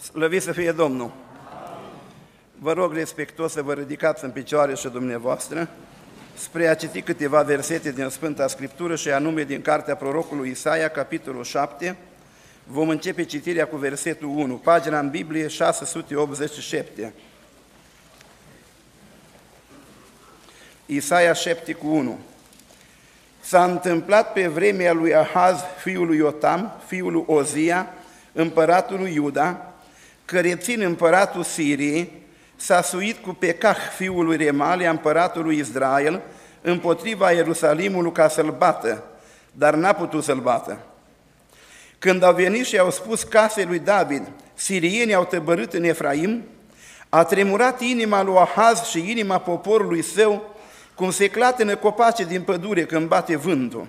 Slăvit să fie Domnul! Vă rog respectuos să vă ridicați în picioare și dumneavoastră spre a citi câteva versete din Sfânta Scriptură și anume din cartea prorocului Isaia, capitolul 7. Vom începe citirea cu versetul 1, pagina în Biblie 687. Isaia 7 cu 1. S-a întâmplat pe vremea lui Ahaz, fiul lui Iotam, fiul lui Ozia, împăratul lui Iuda, că rețin împăratul Siriei, s-a suit cu Pecah, fiul lui Remalia, împăratul lui Israel, împotriva Ierusalimului ca să-l bată, dar n-a putut să-l bată. Când au venit și au spus casei lui David, sirienii au tăbărât în Efraim, a tremurat inima lui Ahaz și inima poporului său, cum se clatină copace din pădure când bate vântul.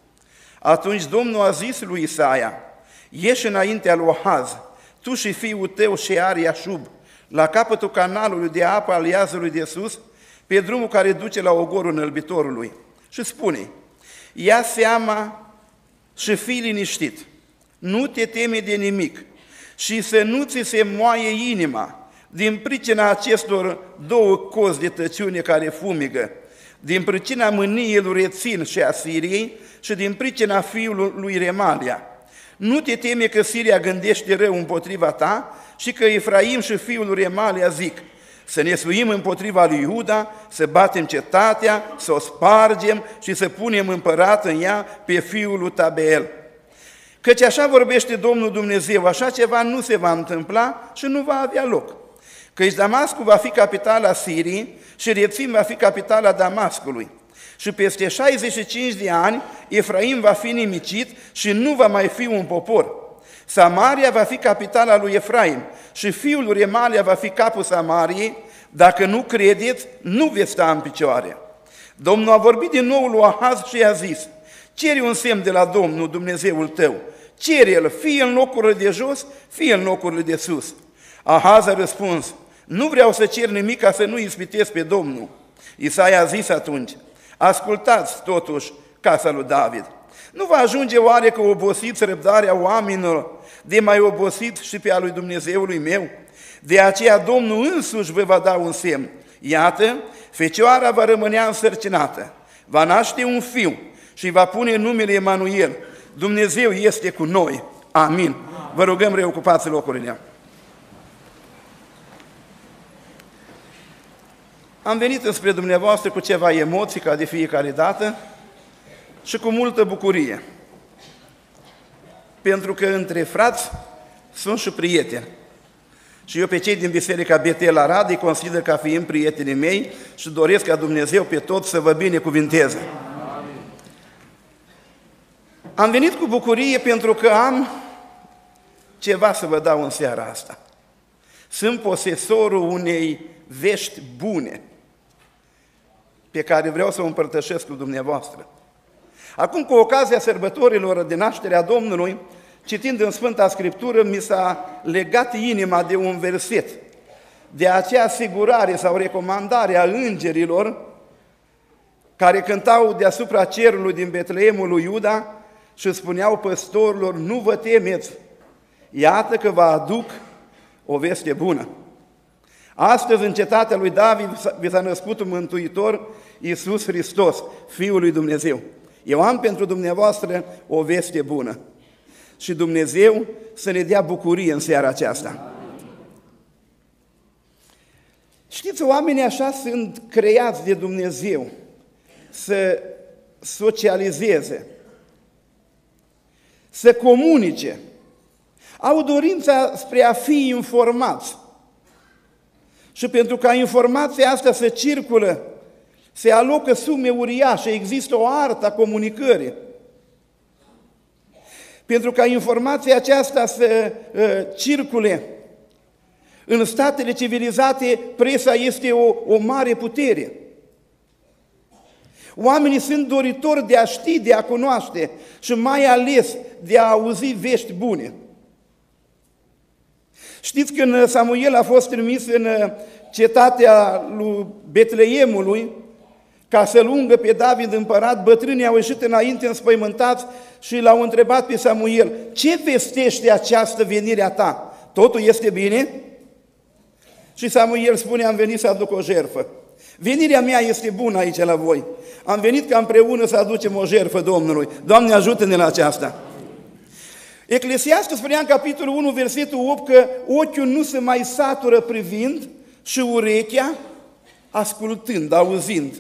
Atunci Domnul a zis lui Isaia, ieși înaintea lui Ahaz, tu și fiul tău Shear Iașub, la capătul canalului de apă al Iazului de sus, pe drumul care duce la ogorul înălbitorului. Și spune, ia seama și fii liniștit, nu te teme de nimic și să nu ți se moaie inima din pricina acestor două cozi de tăciune care fumigă, din pricina mâniei lui Rețin și a Siriei și din pricina fiului lui Remalia. Nu te teme că Siria gândește rău împotriva ta și că Efraim și fiul lui Remalia zic, să ne suim împotriva lui Iuda, să batem cetatea, să o spargem și să punem împărat în ea pe fiul lui Tabeel. Căci așa vorbește Domnul Dumnezeu, așa ceva nu se va întâmpla și nu va avea loc. Căci Damascul va fi capitala Siriei și Rețin va fi capitala Damascului. Și peste 65 de ani Efraim va fi nimicit și nu va mai fi un popor. Samaria va fi capitala lui Efraim și fiul lui Remalia va fi capul Samariei. Dacă nu credeți, nu veți sta în picioare. Domnul a vorbit din nou lui Ahaz și i-a zis, cere un semn de la Domnul Dumnezeul tău, cere-l, fie în locurile de jos, fie în locurile de sus. Ahaz a răspuns, nu vreau să cer nimic ca să nu ispitesc pe Domnul. Isaia a zis atunci, ascultați totuși casa lui David. Nu va ajunge oare că obosiți răbdarea oamenilor de mai obosit și pe a lui Dumnezeului meu? De aceea Domnul însuși vă va da un semn. Iată, fecioara va rămânea însărcinată, va naște un fiu și va pune numele Emanuel. Dumnezeu este cu noi. Amin. Vă rugăm, reocupați locurile. Am venit înspre dumneavoastră cu ceva emoții, ca de fiecare dată, și cu multă bucurie, pentru că între frați sunt și prieteni. Și eu pe cei din Biserica Betel Arad îi consider ca fiind prietenii mei și doresc ca Dumnezeu pe toți să vă binecuvinteze. Am venit cu bucurie pentru că am ceva să vă dau în seara asta. Sunt posesorul unei vești bune pe care vreau să o împărtășesc cu dumneavoastră. Acum, cu ocazia sărbătorilor de nașterea Domnului, citind în Sfânta Scriptură, mi s-a legat inima de un verset, de acea asigurare sau recomandare a îngerilor care cântau deasupra cerului din Betleemul lui Iuda și spuneau păstorilor, nu vă temeți, iată că vă aduc o veste bună. Astăzi, în cetatea lui David, vi s-a născut un Mântuitor, Iisus Hristos, Fiul lui Dumnezeu. Eu am pentru dumneavoastră o veste bună și Dumnezeu să ne dea bucurie în seara aceasta. Știți, oamenii așa sunt creați de Dumnezeu să socializeze, să comunice, au dorința spre a fi informați. Și pentru ca informația asta să circulă, se alocă sume uriașe, există o artă a comunicării. Pentru ca informația aceasta să circule, în statele civilizate, presa este o mare putere. Oamenii sunt doritori de a ști, de a cunoaște și mai ales de a auzi vești bune. Știți, când Samuel a fost trimis în cetatea lui Betleemului ca să-l ungă pe David împărat, bătrânii au ieșit înainte înspăimântați și l-au întrebat pe Samuel, ce vestește această venire a ta? totul este bine? Și Samuel spune, am venit să aduc o jertfă. Venirea mea este bună aici la voi. Am venit ca împreună să aducem o jertfă Domnului. Doamne, ajută-ne la aceasta. Eclesiastul spunea în capitolul 1, versetul 8, că ochiul nu se mai satură privind și urechea ascultând, auzind.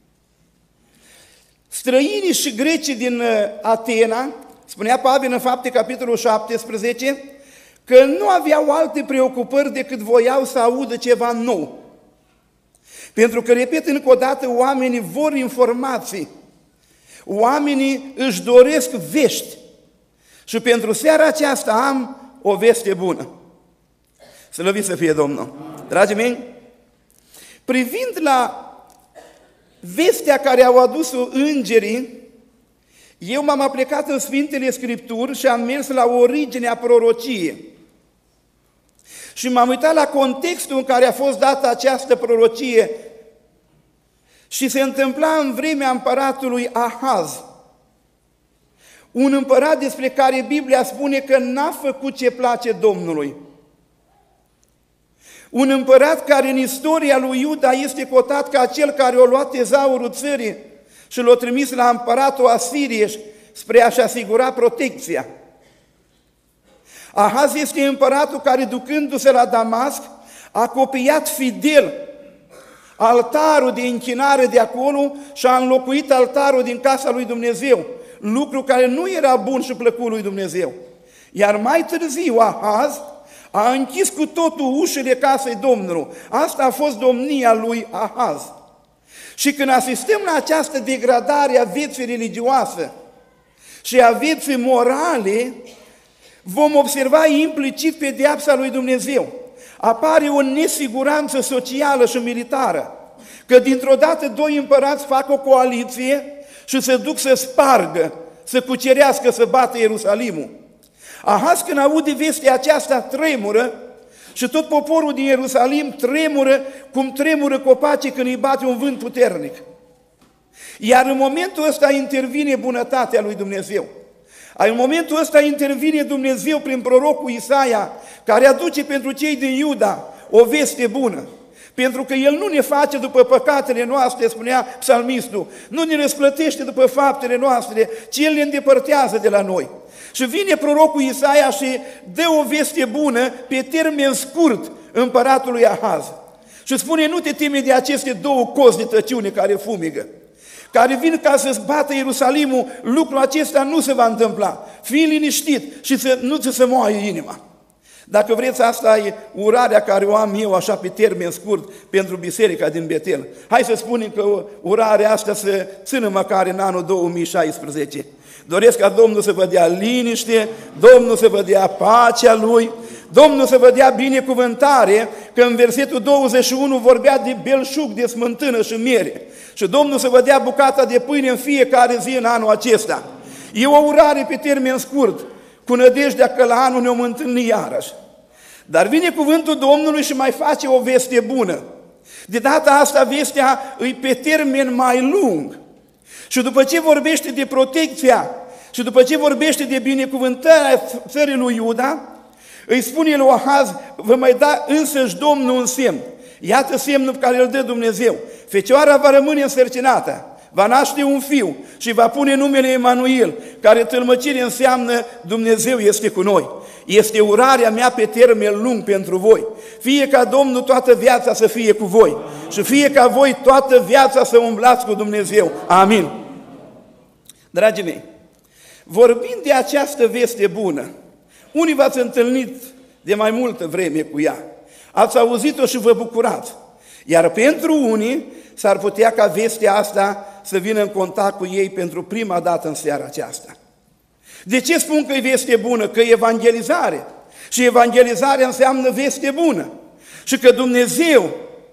Străinii și grecii din Atena, spunea Pavel în Fapte, capitolul 17, că nu aveau alte preocupări decât voiau să audă ceva nou. Pentru că, repet încă o dată, oamenii vor informații, oamenii își doresc vești. Și pentru seara aceasta am o veste bună. Slăvit să fie Domnul! Dragii mei, privind la vestea care au adus-o îngerii, eu m-am aplecat în Sfintele Scripturi și am mers la originea prorociei. Și m-am uitat la contextul în care a fost dată această prorocie și se întâmpla în vremea împăratului Ahaz, un împărat despre care Biblia spune că n-a făcut ce place Domnului. Un împărat care în istoria lui Iuda este cotat ca cel care a luat tezaurul țării și l-a trimis la împăratul Asiriei spre a-și asigura protecția. Ahaz este împăratul care, ducându-se la Damasc, a copiat fidel altarul de închinare de acolo și a înlocuit altarul din casa lui Dumnezeu, lucru care nu era bun și plăcut lui Dumnezeu. Iar mai târziu Ahaz a închis cu totul ușile casei Domnului. Asta a fost domnia lui Ahaz. Și când asistăm la această degradare a vieții religioase și a vieții morale, vom observa implicit pedeapsa lui Dumnezeu. Apare o nesiguranță socială și militară, că dintr-o dată doi împărați fac o coaliție și se duc să spargă, să cucerească, să bată Ierusalimul. Ahaz, când aude vestea aceasta, tremură și tot poporul din Ierusalim tremură cum tremură copacii când îi bate un vânt puternic. Iar în momentul ăsta intervine bunătatea lui Dumnezeu. În momentul ăsta intervine Dumnezeu prin prorocul Isaia, care aduce pentru cei din Iuda o veste bună. Pentru că El nu ne face după păcatele noastre, spunea psalmistul, nu ne răsplătește după faptele noastre, ci El ne îndepărtează de la noi. Și vine prorocul Isaia și dă o veste bună pe termen scurt împăratului Ahaz. Și spune, nu te teme de aceste două cozi de tăciune care fumigă, care vin ca să-ți bată Ierusalimul, lucrul acesta nu se va întâmpla. Fii liniștit și nu ți se moaie inima. Dacă vreți, asta e urarea care o am eu așa pe termen scurt pentru biserica din Betel. Hai să spunem că urarea asta se țină măcar în anul 2016. Doresc ca Domnul să vă dea liniște, Domnul să vă dea pacea Lui, Domnul să vă dea binecuvântare, că în versetul 21 vorbea de belșug, de smântână și miere. Și Domnul să vă dea bucata de pâine în fiecare zi în anul acesta. E o urare pe termen scurt, cu nădejdea că la anul ne-om întâlni iarăși. Dar vine cuvântul Domnului și mai face o veste bună. De data asta vestea îi pe termen mai lung. Și după ce vorbește de protecția și după ce vorbește de binecuvântarea țării lui Iuda, îi spune lui Ahaz, vă mai da însăși Domnul un semn. Iată semnul care îl dă Dumnezeu. Fecioara va rămâne însărcinată, va naște un fiu și va pune numele Emanuel, care tălmăcire înseamnă Dumnezeu este cu noi. Este urarea mea pe termen lung pentru voi. Fie ca Domnul toată viața să fie cu voi și fie ca voi toată viața să umblați cu Dumnezeu. Amin. Dragii mei, vorbind de această veste bună, unii v-ați întâlnit de mai multă vreme cu ea, ați auzit-o și vă bucurați, iar pentru unii s-ar putea ca vestea asta să vină în contact cu ei pentru prima dată în seara aceasta. De ce spun că e veste bună? Că e evangelizare. Și evangelizarea înseamnă veste bună. Și că Dumnezeu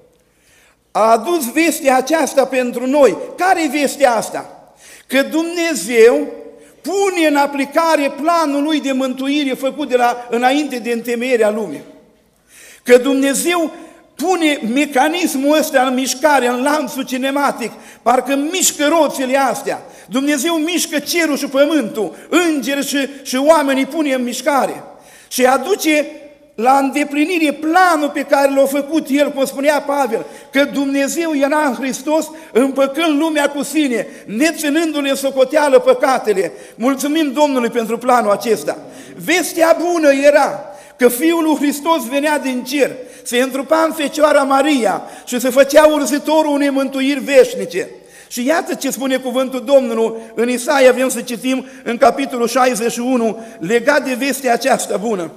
a adus vestea aceasta pentru noi. Care e vestea asta? Că Dumnezeu pune în aplicare planul Lui de mântuire făcut înainte de întemeierea lumii. Că Dumnezeu pune mecanismul ăsta în mișcare, în lanțul cinematic, parcă mișcă roțile astea. Dumnezeu mișcă cerul și pământul, îngeri și oamenii pune în mișcare și aduce la îndeplinire planul pe care l-a făcut el, cum spunea Pavel, că Dumnezeu era în Hristos împăcând lumea cu sine, neținându-le în socoteală păcatele. Mulțumim Domnului pentru planul acesta. Vestea bună era că Fiul lui Hristos venea din cer, se întrupa în Fecioara Maria și se făcea urzitorul unei mântuiri veșnice. Și iată ce spune cuvântul Domnului în Isaia, vrem să citim în capitolul 61, legat de vestea aceasta bună.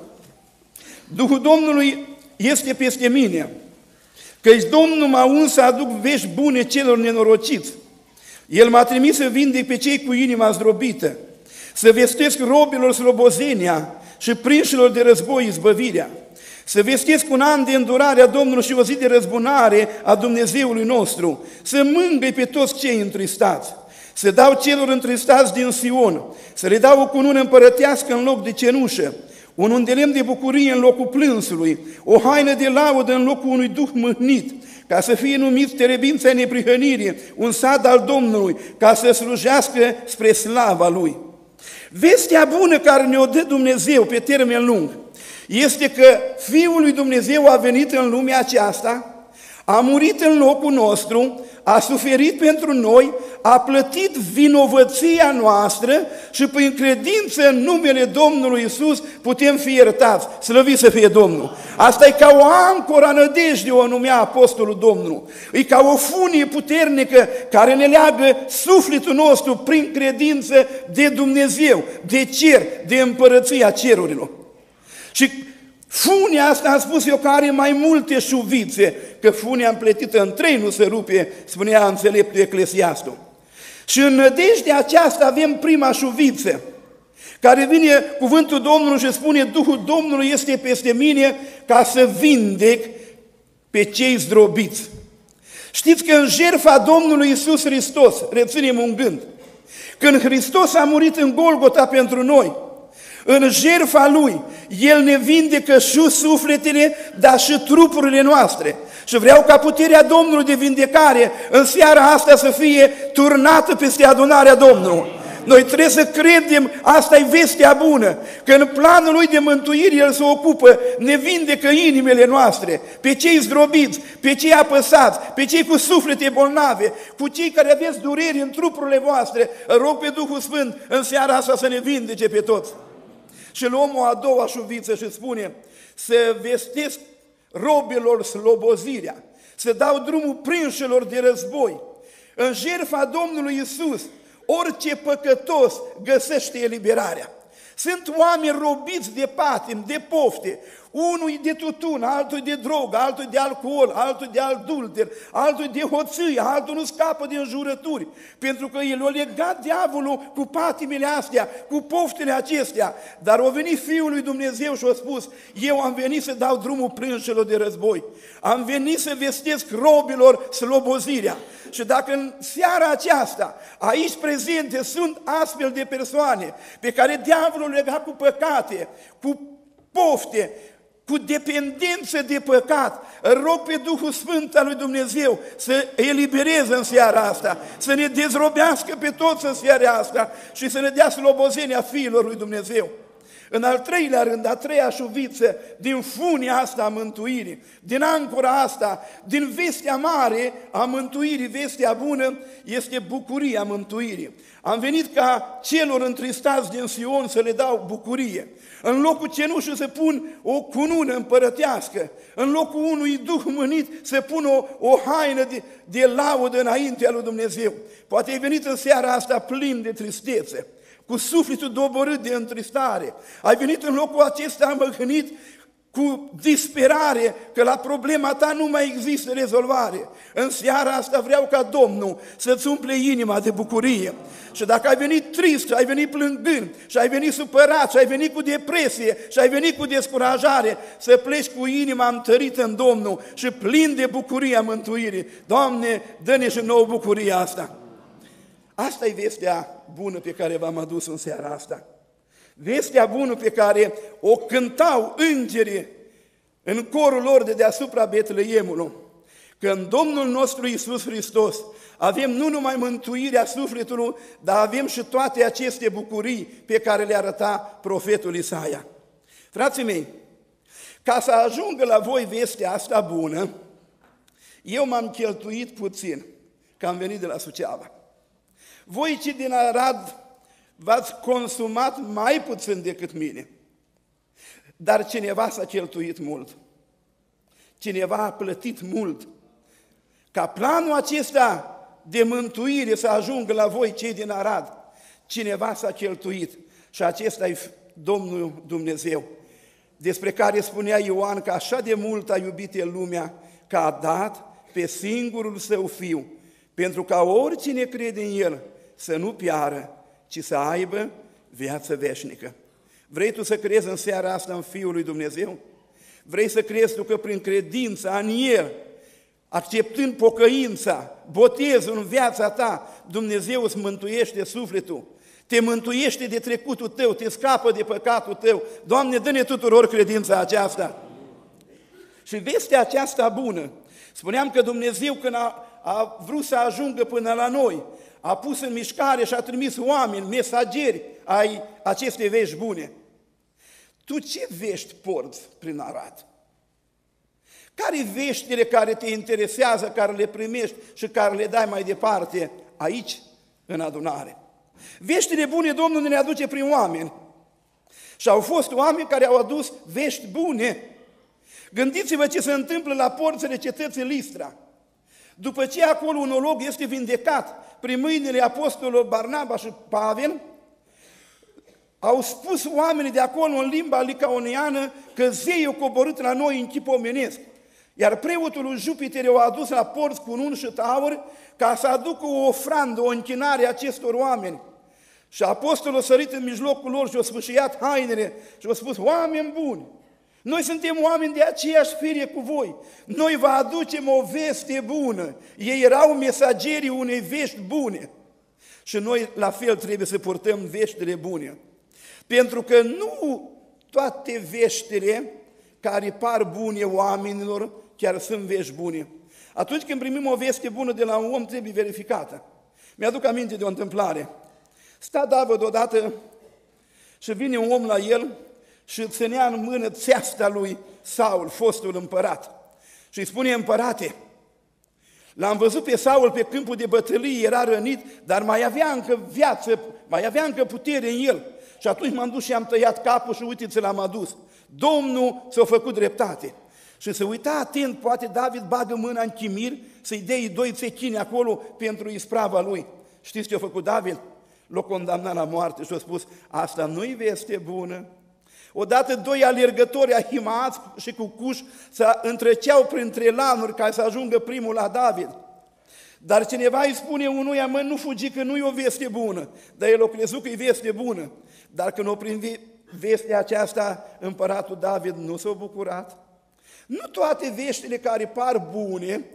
Duhul Domnului este peste mine, căci Domnul m-a uns să aduc vești bune celor nenorociți. El m-a trimis să vindec pe cei cu inima zdrobită, să vestesc robilor slobozenia și prinșilor de război izbăvirea, să vestesc un an de îndurare a Domnului și o zi de răzbunare a Dumnezeului nostru, să mângâi pe toți cei întristați, să dau celor întristați din Sion, să le dau o cunună împărătească în loc de cenușă, un undelemn de bucurie în locul plânsului, o haină de laudă în locul unui duh mâhnit, ca să fie numit terebința neprihănirii, un sad al Domnului, ca să slujească spre slava Lui. Vestea bună care ne-o dă Dumnezeu pe termen lung este că Fiul lui Dumnezeu a venit în lumea aceasta, a murit în locul nostru, a suferit pentru noi, a plătit vinovăția noastră și prin credință în numele Domnului Iisus putem fi iertați. Slăvit să fie Domnul! Asta e ca o ancoră a nădejdii, o numea Apostolul Domnului. E ca o funie puternică care ne leagă sufletul nostru prin credință de Dumnezeu, de cer, de împărăția cerurilor. Și funia asta, am spus eu, că are mai multe șuvițe, că funia împletită în trei nu se rupe, spunea înțeleptul Eclesiastul. Și în nădejdea aceasta avem prima șuviță, care vine cuvântul Domnului și spune: Duhul Domnului este peste mine ca să vindec pe cei zdrobiți. Știți că în jertfa Domnului Iisus Hristos, reținem un gând, când Hristos a murit în Golgota pentru noi, în jertfa Lui, El ne vindecă și sufletele, dar și trupurile noastre. Și vreau ca puterea Domnului de vindecare în seara asta să fie turnată peste adunarea Domnului. Noi trebuie să credem, asta e vestea bună, că în planul Lui de mântuire El se ocupă, ne vindecă inimile noastre, pe cei zdrobiți, pe cei apăsați, pe cei cu suflete bolnave, cu cei care aveți dureri în trupurile voastre. Rog pe Duhul Sfânt în seara asta să ne vindece pe toți. Și luăm o a doua șuviță și spune: să vestesc robilor slobozirea, să dau drumul prinșilor de război. În jertfa Domnului Iisus, orice păcătos găsește eliberarea. Sunt oameni robiți de patim, de pofte, unul de tutun, altul de drogă, altul de alcool, altul de adulter, altul de hoție, altul nu scapă de înjurături, pentru că el a legat diavolul cu patimile astea, cu poftele acestea. Dar a venit Fiul lui Dumnezeu și a spus: eu am venit să dau drumul prânșilor de război, am venit să vestesc robilor slobozirea. Și dacă în seara aceasta, aici prezente, sunt astfel de persoane pe care diavolul lega cu păcate, cu pofte, cu dependență de păcat, rog pe Duhul Sfânt al lui Dumnezeu să elibereze în seara asta, să ne dezrobească pe toți în seara asta și să ne dea slobozenia fiilor lui Dumnezeu. În al treilea rând, a treia șuviță din funia asta a mântuirii, din ancora asta, din vestea mare a mântuirii, vestea bună, este bucuria mântuirii. Am venit ca celor întristați din Sion să le dau bucurie. În locul cenușii să pun o cunună împărătească, în locul unui duh mânit să pun o haină de laudă înaintea lui Dumnezeu. Poate ai venit în seara asta plin de tristețe, cu sufletul doborât de întristare. Ai venit în locul acesta măhânit cu disperare că la problema ta nu mai există rezolvare. În seara asta vreau ca Domnul să-ți umple inima de bucurie. Și dacă ai venit trist, și ai venit plângând, și ai venit supărat, și ai venit cu depresie, și ai venit cu descurajare, să pleci cu inima întărită în Domnul și plin de bucuria mântuirii. Doamne, dă-ne și nouă bucuria asta. Asta e vestea bună pe care v-am adus în seara asta. Vestea bună pe care o cântau îngerii în corul lor de deasupra Betleemului, că în Domnul nostru Iisus Hristos avem nu numai mântuirea sufletului, dar avem și toate aceste bucurii pe care le arăta profetul Isaia. Frații mei, Ca să ajungă la voi vestea asta bună, eu m-am cheltuit puțin, că am venit de la Suceava. Voi cei din Arad v-ați consumat mai puțin decât mine, dar cineva s-a cheltuit mult. Cineva a plătit mult. Ca planul acesta de mântuire să ajungă la voi cei din Arad, cineva s-a cheltuit și acesta e Domnul Dumnezeu, despre care spunea Ioan că așa de mult a iubit El lumea, că a dat pe singurul Său Fiu, pentru ca oricine crede în El să nu piară, ci să aibă viață veșnică. Vrei tu să crezi în seara asta în Fiul lui Dumnezeu? Vrei să crezi tu că prin credința în El, acceptând pocăința, botezul în viața ta, Dumnezeu îți mântuiește sufletul, te mântuiește de trecutul tău, te scapă de păcatul tău. Doamne, dă-ne tuturor credința aceasta. Și vestea aceasta bună, spuneam că Dumnezeu când a vrut să ajungă până la noi, a pus în mișcare și a trimis oameni, mesageri ai acestei vești bune. Tu ce vești porți prin Arad? Care veștile care te interesează, care le primești și care le dai mai departe aici, în adunare? Veștile bune Domnul ne le aduce prin oameni. Și au fost oameni care au adus vești bune. Gândiți-vă ce se întâmplă la porțile cetății Listra. După ce acolo un olog este vindecat prin mâinile apostolilor Barnaba și Pavel, au spus oamenii de acolo în limba licaoniană că zeii au coborât la noi în chip omenesc. Iar preotul lui Jupiter o adus la porți cu un și taur ca să aducă o ofrandă, o închinare acestor oameni. Și apostolul a sărit în mijlocul lor și a sfâșiat hainele și a spus: oameni buni, noi suntem oameni de aceeași fire cu voi, noi vă aducem o veste bună. Ei erau mesagerii unei vești bune și noi la fel trebuie să purtăm veștile bune. Pentru că nu toate veștile care par bune oamenilor chiar sunt vești bune. Atunci când primim o veste bună de la un om, trebuie verificată. Mi-aduc aminte de o întâmplare. Sta David odată și vine un om la el și ținea în mână țeasta lui Saul, fostul împărat. Și îi spune: împărate, l-am văzut pe Saul pe câmpul de bătălie, era rănit, dar mai avea încă viață, mai avea încă putere în el. Și atunci m-am dus și am tăiat capul și uite, ți l-am adus. Domnul ți-a făcut dreptate. Și se uita atent, poate David bagă mâna în chimir să-i dea 2 țechini acolo pentru isprava lui. Știți ce a făcut David? L-a condamnat la moarte și a spus: asta nu-i veste bună. Odată 2 alergători ahimați și cu cuși se întreceau printre lanuri ca să ajungă primul la David. Dar cineva îi spune unuia: mă, nu fugi că nu e o veste bună. Dar el a crezut că e veste bună. Dar când o primi vestea aceasta, împăratul David nu s-a bucurat. Nu toate veștile care par bune,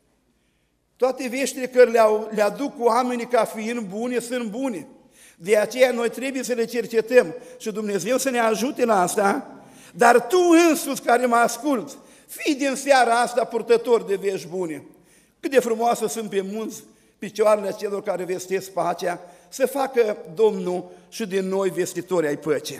toate veștile care le aduc oamenii ca fiind bune, sunt bune. De aceea noi trebuie să le cercetăm și Dumnezeu să ne ajute la asta, dar tu însuți care mă asculți, fii din seara asta purtător de vești bune. Cât de frumoasă sunt pe munți picioarele celor care vestesc pacea, să facă Domnul și din noi vestitori ai păcii.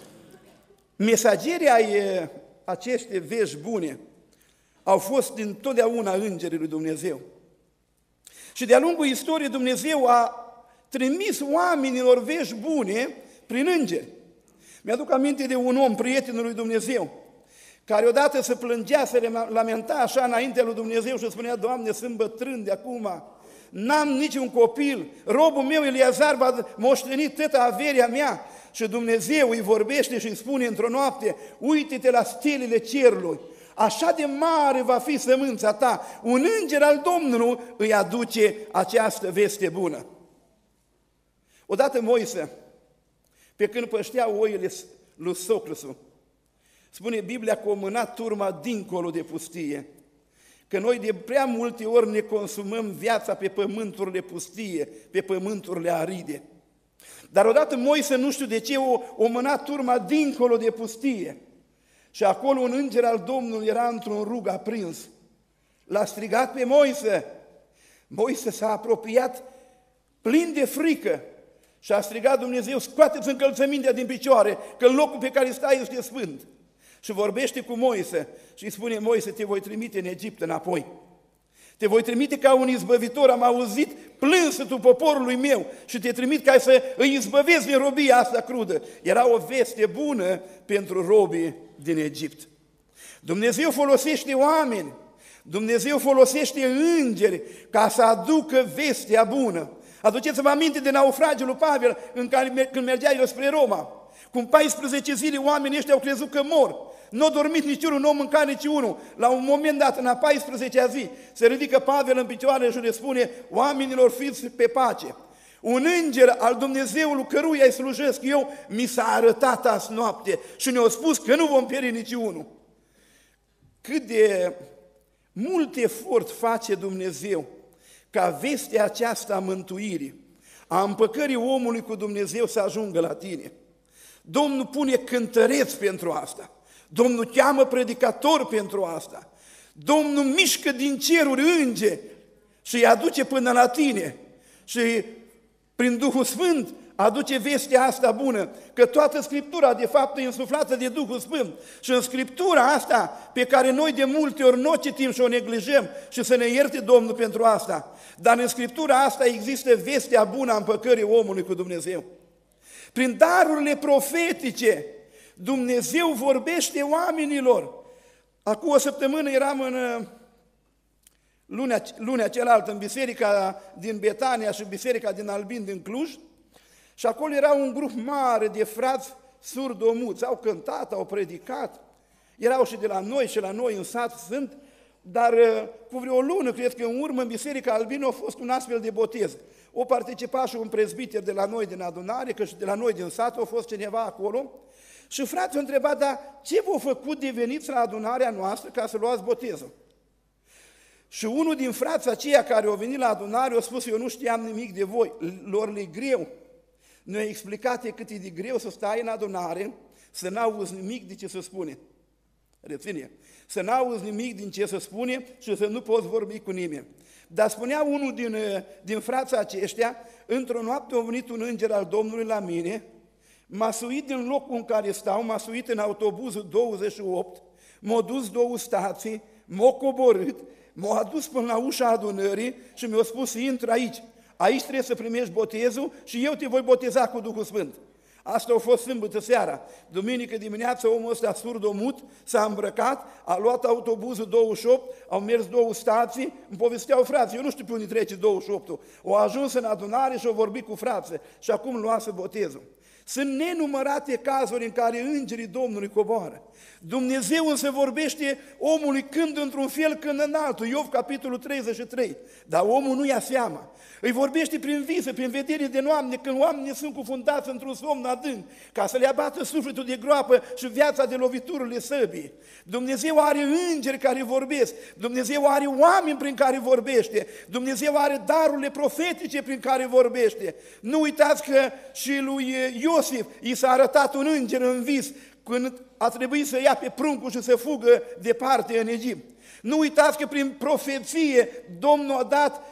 Mesagerii ai aceste vești bune au fost dintotdeauna îngerii lui Dumnezeu. Și de-a lungul istoriei Dumnezeu a trimis oamenilor vești bune prin îngeri. Mi-aduc aminte de un om, prietenul lui Dumnezeu, care odată se plângea, se lamenta așa înaintea lui Dumnezeu și spunea: Doamne, sunt bătrân de acum, n-am niciun copil, robul meu Eliazar va moșteni toată averia mea. Și Dumnezeu îi vorbește și îi spune într-o noapte: uite-te la stelele cerului, așa de mare va fi sămânța ta. Un înger al Domnului îi aduce această veste bună. Odată Moise, pe când păștea oile lui socrusul, spune Biblia că a mânat turma dincolo de pustie, că noi de prea multe ori ne consumăm viața pe pământurile pustie, pe pământurile aride. Dar odată Moise, nu știu de ce, o mânat turma dincolo de pustie și acolo un înger al Domnului era într-un rug aprins. L-a strigat pe Moise. Moise s-a apropiat plin de frică și a strigat: Dumnezeu, scoateți încălțămintea din picioare, că locul pe care stai este sfânt. Și vorbește cu Moise și îi spune: Moise, te voi trimite în Egipt înapoi. Te voi trimite ca un izbăvitor, am auzit plânsetul poporului meu și te trimit ca să îi izbăvezi din robia asta crudă. Era o veste bună pentru robii din Egipt. Dumnezeu folosește oameni, Dumnezeu folosește îngeri ca să aducă vestea bună. Aduceți-vă aminte de naufragiul lui Pavel când mergea el spre Roma. Cum 14 zile oamenii ăștia au crezut că mor. Nu a dormit niciunul, nu a mâncat niciunul. La un moment dat, în a 14-a zi, se ridică Pavel în picioare și le spune: oamenilor, fiți pe pace. Un înger al Dumnezeului căruia îi slujesc eu mi s-a arătat azi noapte și ne-a spus că nu vom pieri niciunul. Cât de mult efort face Dumnezeu ca vestea aceasta a mântuirii, a împăcării omului cu Dumnezeu să ajungă la tine. Domnul pune cântăreți pentru asta. Domnul cheamă predicatori pentru asta. Domnul mișcă din ceruri îngeri și îi aduce până la tine. Și prin Duhul Sfânt aduce vestea asta bună, că toată Scriptura de fapt e însuflată de Duhul Sfânt. Și în Scriptura asta, pe care noi de multe ori nu o citim și o neglijăm, și să ne ierte Domnul pentru asta, dar în Scriptura asta există vestea bună a împăcării omului cu Dumnezeu. Prin darurile profetice, Dumnezeu vorbește oamenilor. Acum o săptămână eram în lunea cealaltă în biserica din Betania și biserica din Albin din Cluj și acolo era un grup mare de frați surdomuți. Au cântat, au predicat, erau și de la noi și la noi în sat sunt, dar cu vreo o lună, cred că în urmă, în biserica Albin a fost un astfel de botez. O participa și un prezbiter de la noi din adunare, că și de la noi din sat a fost cineva acolo. Și frații au întrebat: dar ce v-a făcut de veniți la adunarea noastră ca să luați botezul? Și unul din frații aceia care au venit la adunare a spus: eu nu știam nimic de voi, lor le-i greu. Ne-a explicat cât e de greu să stai în adunare, să n-auzi nimic de ce se spune. Reține, să n-auzi nimic din ce se spune și să nu poți vorbi cu nimeni. Dar spunea unul din frații aceștia: într-o noapte a venit un înger al Domnului la mine, m-a suit din locul în care stau, m-a suit în autobuzul 28, m-a dus 2 stații, m-a coborât, m-a adus până la ușa adunării și mi-a spus: intră aici, aici trebuie să primești botezul și eu te voi boteza cu Duhul Sfânt. Asta a fost sâmbătă seara. Duminică dimineața omul ăsta surdomut s-a îmbrăcat, a luat autobuzul 28, au mers 2 stații, îmi povesteau frații, eu nu știu pe unde trece 28-ul. Au ajuns în adunare și au vorbit cu frații și acum luase botezul. Sunt nenumărate cazuri în care îngerii Domnului coboară. Dumnezeu însă vorbește omului când într-un fel, când în altul. Iov, capitolul 33. Dar omul nu ia seama. Îi vorbește prin vise, prin vedere de noapte, când oamenii sunt cufundați într-un somn adânc, ca să le abată sufletul de groapă și viața de loviturile săbii. Dumnezeu are îngeri care vorbesc. Dumnezeu are oameni prin care vorbește. Dumnezeu are darurile profetice prin care vorbește. Nu uitați că și lui Iosif i s-a arătat un înger în vis când a trebuit să ia pe pruncul și să fugă departe în Egipt. Nu uitați că prin profeție Domnul a dat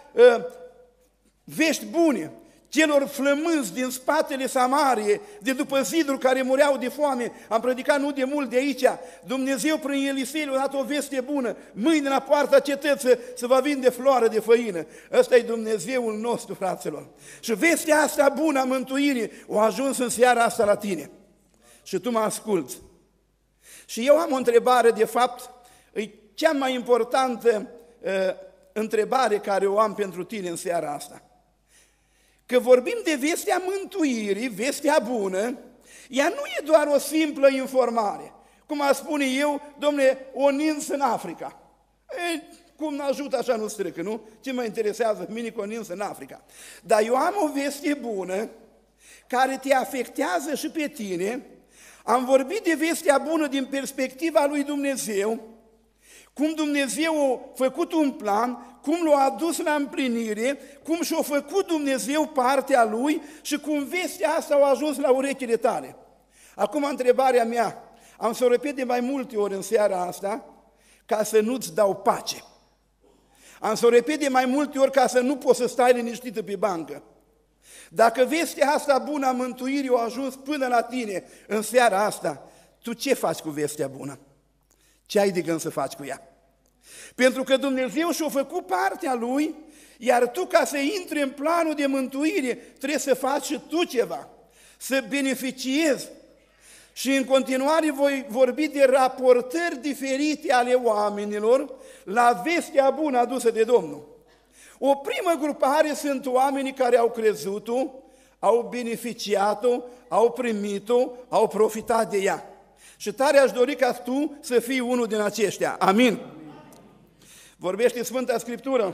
vești bune celor flămânzi din spatele Samariei, de după ziduri care mureau de foame. Am predicat nu de mult de aici. Dumnezeu prin Elisei a dat o veste bună. Mâine la poarta cetății se va vinde floare de făină. Ăsta e Dumnezeul nostru, fraților. Și vestea asta bună a mântuirii a ajuns în seara asta la tine. Și tu mă asculți. Și eu am o întrebare, de fapt, e cea mai importantă întrebare care o am pentru tine în seara asta. Că vorbim de vestea mântuirii, vestea bună, ea nu e doar o simplă informare. Cum a spune eu: dom'le, o nins în Africa. Cum ne ajută, așa nu strică, nu? Ce mă interesează pe mine cu o nins în Africa? Dar eu am o veste bună care te afectează și pe tine. Am vorbit de vestea bună din perspectiva lui Dumnezeu, cum Dumnezeu a făcut un plan, cum l-a adus la împlinire, cum și-a făcut Dumnezeu partea Lui și cum vestea asta a ajuns la urechile tale. Acum întrebarea mea, am să o repet de mai multe ori în seara asta, ca să nu-ți dau pace. Am să o repet de mai multe ori ca să nu poți să stai liniștită pe bancă. Dacă vestea asta bună a mântuirii a ajuns până la tine în seara asta, tu ce faci cu vestea bună? Ce ai de gând să faci cu ea? Pentru că Dumnezeu și-a făcut partea Lui, iar tu, ca să intri în planul de mântuire, trebuie să faci și tu ceva, să beneficiezi. Și în continuare voi vorbi de raportări diferite ale oamenilor la vestea bună adusă de Domnul. O primă grupare sunt oamenii care au crezut-o, au beneficiat-o, au primit-o, au profitat de ea. Și tare aș dori ca tu să fii unul din aceștia. Amin. Vorbește Sfânta Scriptură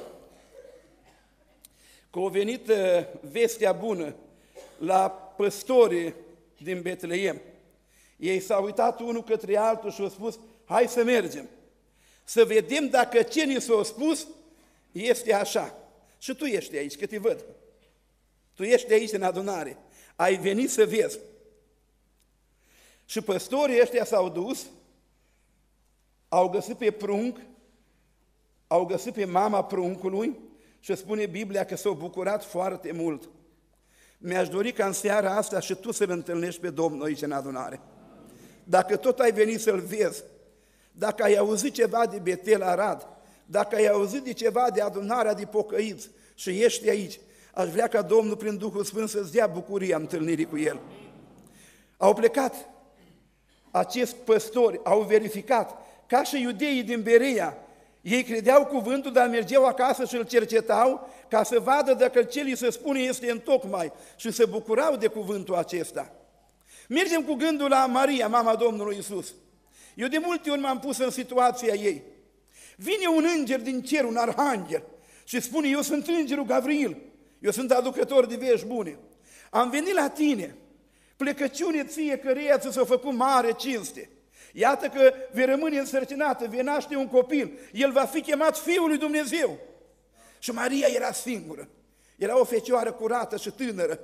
că a venit vestea bună la păstorii din Betleem. Ei s-au uitat unul către altul și au spus, hai să mergem, să vedem dacă ce ni s-a spus este așa. Și tu ești aici, că te văd. Tu ești aici în adunare. Ai venit să vezi. Și păstorii ăștia s-au dus, au găsit pe prunc, au găsit pe mama pruncului și spune Biblia că s-au bucurat foarte mult. Mi-aș dori ca în seara asta și tu să-L întâlnești pe Domnul aici în adunare. Dacă tot ai venit să-L vezi, dacă ai auzit ceva de Betel Arad, dacă ai auzit de ceva de adunarea de pocăiți și ești aici, aș vrea ca Domnul prin Duhul Sfânt să-ți dea bucuria întâlnirii cu El. Au plecat acești păstori, au verificat, ca și iudeii din Berea, ei credeau cuvântul, dar mergeau acasă și îl cercetau ca să vadă dacă ce li se spune este întocmai și se bucurau de cuvântul acesta. Mergem cu gândul la Maria, mama Domnului Iisus. Eu de multe ori m-am pus în situația ei. Vine un înger din cer, un arhanghel, și spune, eu sunt îngerul Gavril, eu sunt aducător de vești bune. Am venit la tine, plecăciune ție căreia ți s-a făcut mare cinste. Iată că vei rămâne însărcinată, vei naște un copil, el va fi chemat Fiul lui Dumnezeu. Și Maria era singură, era o fecioară curată și tânără,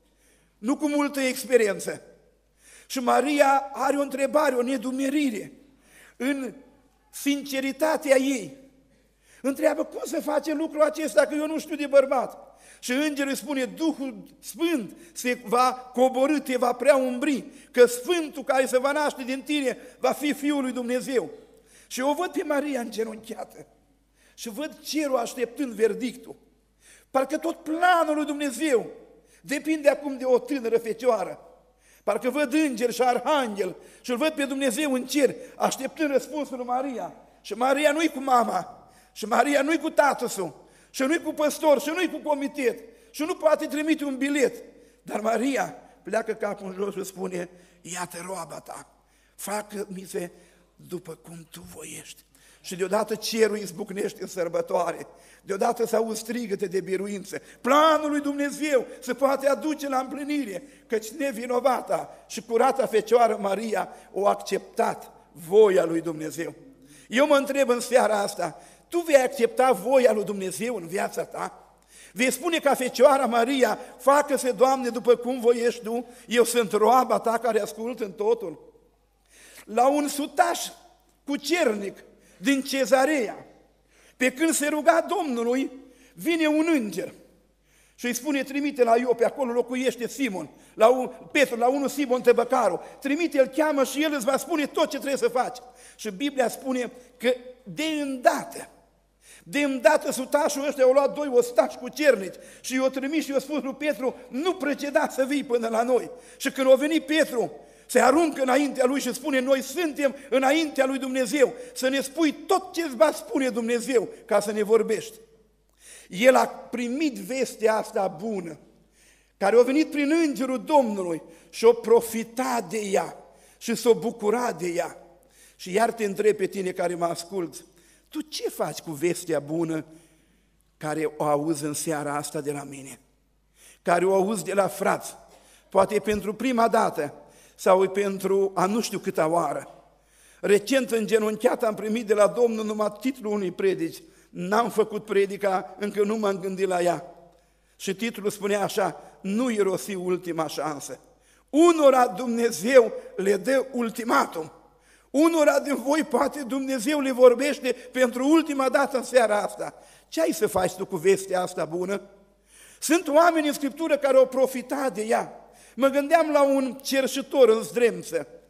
nu cu multă experiență. Și Maria are o întrebare, o nedumerire în sinceritatea ei. Întreabă, cum se face lucrul acesta, că eu nu știu de bărbat? Și îngerul îi spune, Duhul Sfânt se va coborî, te va prea umbri, că Sfântul care se va naște din tine va fi Fiul lui Dumnezeu. Și o văd pe Maria îngenunchiată și văd cerul așteptând verdictul. Parcă tot planul lui Dumnezeu depinde acum de o tânără fecioară. Parcă văd îngeri și arhanghel și îl văd pe Dumnezeu în cer, așteptând răspunsul lui Maria. Și Maria nu-i cu mama, și Maria nu-i cu tatăl său, și nu-i cu păstor, și nu-i cu comitet, și nu poate trimite un bilet. Dar Maria pleacă capul în jos și spune, iată roaba ta, facă-mi-se după cum tu voiești. Și deodată cerul izbucnește în sărbătoare, deodată se auzi strigăte de biruință. Planul lui Dumnezeu se poate aduce la împlinire, căci nevinovata și curata Fecioară Maria o acceptat voia lui Dumnezeu. Eu mă întreb în seara asta, tu vei accepta voia lui Dumnezeu în viața ta? Vei spune ca Fecioara Maria, facă-se, Doamne, după cum voiești tu, eu sunt roaba ta care ascult în totul? La un sutaș cucernic din Cezarea, pe când se ruga Domnului, vine un înger și îi spune, trimite la Iope, acolo locuiește Simon, Petru, la unul Simon Tăbăcarul, trimite, îl cheamă și el îți va spune tot ce trebuie să faci. Și Biblia spune că de îndată sutașul ăștia au luat doi ostași cucernici și i-au trimis și i-au spus lui Petru, nu preceda să vii până la noi. Și când a venit Petru, se aruncă înaintea lui și spune, noi suntem înaintea lui Dumnezeu, să ne spui tot ce îți va spune Dumnezeu ca să ne vorbești. El a primit vestea asta bună, care a venit prin îngerul Domnului și a profitat de ea și s-a bucurat de ea. Și iar te întreb pe tine care mă asculți, tu ce faci cu vestea bună care o auzi în seara asta de la mine, care o auzi de la frați, poate pentru prima dată, sau pentru a nu știu câta oară. Recent îngenunchiat am primit de la Domnul numai titlul unui predici. N-am făcut predica, încă nu m-am gândit la ea. Și titlul spunea așa, nu irosi ultima șansă. Unora Dumnezeu le dă ultimatum. Unora din voi poate Dumnezeu le vorbește pentru ultima dată în seara asta. Ce ai să faci tu cu vestea asta bună? Sunt oameni în Scriptură care au profitat de ea. Mă gândeam la un cerșitor în Zdremță,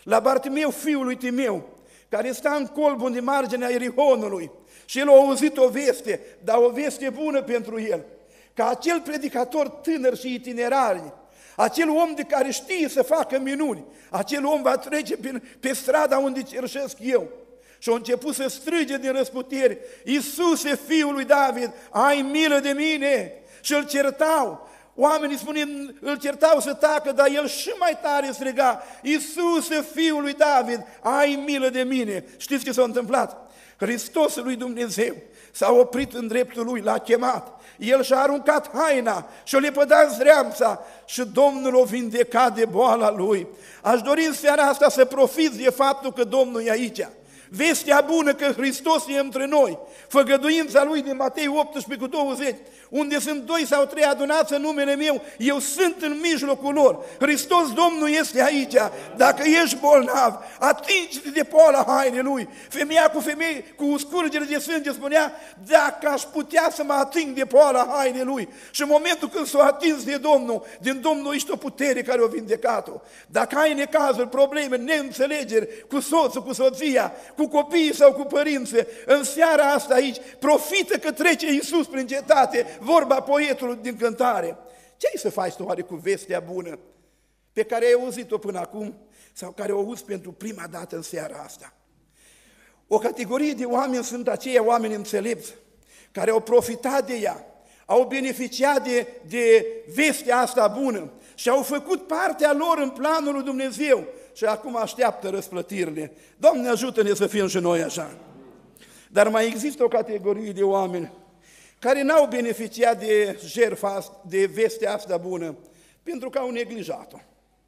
la Bartimeu, fiul lui Timeu, care sta în colbul de marginea Ierihonului și el a auzit o veste, dar o veste bună pentru el, ca acel predicator tânăr și itinerar, acel om de care știe să facă minuni, acel om va trece pe strada unde cerșesc eu. Și a început să strige din răsputeri: Iisuse, Fiul lui David, ai milă de mine! Și îl certau. Oamenii îl certau să tacă, dar el și mai tare striga: Iisuse, Fiul lui David, ai milă de mine! Știți ce s-a întâmplat? Hristosul lui Dumnezeu s-a oprit în dreptul lui, l-a chemat, el și-a aruncat haina și-a lepădat zdreamța și Domnul o vindecat de boala lui. Aș dori în seara asta să profiți de faptul că Domnul e aici. Vestea bună că Hristos e între noi, făgăduința lui din Matei 18:20, unde sunt 2 sau 3 adunați în numele meu, eu sunt în mijlocul lor. Hristos Domnul este aici. Dacă ești bolnav, atingi-te de poala hainei lui. Femeia cu scurgere de sânge spunea: dacă aș putea să mă ating de poala hainei lui. Și în momentul când s-a atins de Domnul, din Domnul ești o putere care o vindecat-o. Dacă ai necazuri, probleme, neînțelegeri cu soțul, cu soția, cu copiii sau cu părinții, în seara asta aici, profită că trece Iisus prin cetate, vorba poetului din cântare. Ce ai să faci tu oare cu vestea bună pe care ai auzit-o până acum sau care o auzi pentru prima dată în seara asta? O categorie de oameni sunt aceia oameni înțelepți care au profitat de ea, au beneficiat de vestea asta bună și au făcut partea lor în planul lui Dumnezeu și acum așteaptă răsplătirile. Doamne, ajută-ne să fim și noi așa. Dar mai există o categorie de oameni care n-au beneficiat de jertfa, de vestea asta bună, pentru că au neglijat-o.